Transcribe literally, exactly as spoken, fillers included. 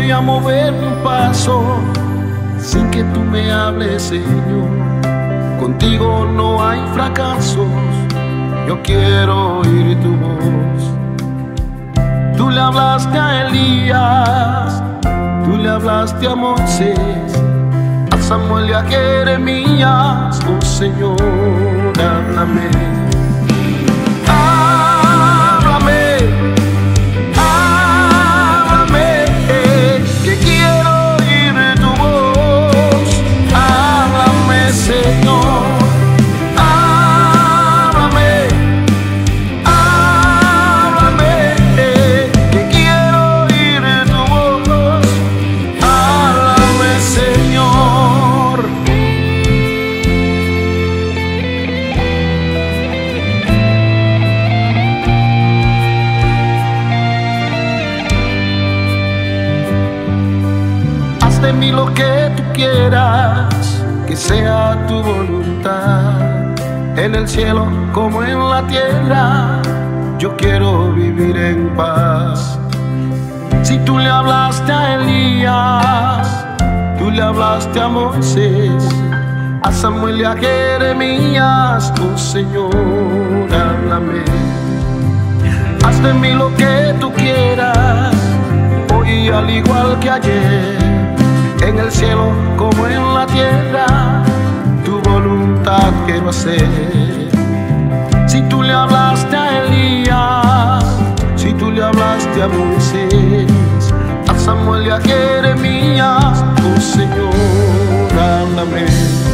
voy a mover un paso sin que tú me hables, Señor. Contigo no hay fracasos, yo quiero oír tu voz. Tú le hablaste a Elías, tú le hablaste a Moisés, a Samuel y a Jeremías, oh Señor, háblame. De mí lo que tú quieras, que sea tu voluntad, en el cielo como en la tierra, yo quiero vivir en paz. Si tú le hablaste a Elías, tú le hablaste a Moisés, a Samuel y a Jeremías, oh Señor, háblame. Haz de mí lo que tú quieras, hoy al igual que ayer, en el cielo como en la tierra, tu voluntad quiero hacer. Si tú le hablaste a Elías, si tú le hablaste a Moisés, a Samuel y a Jeremías, oh Señor, háblame.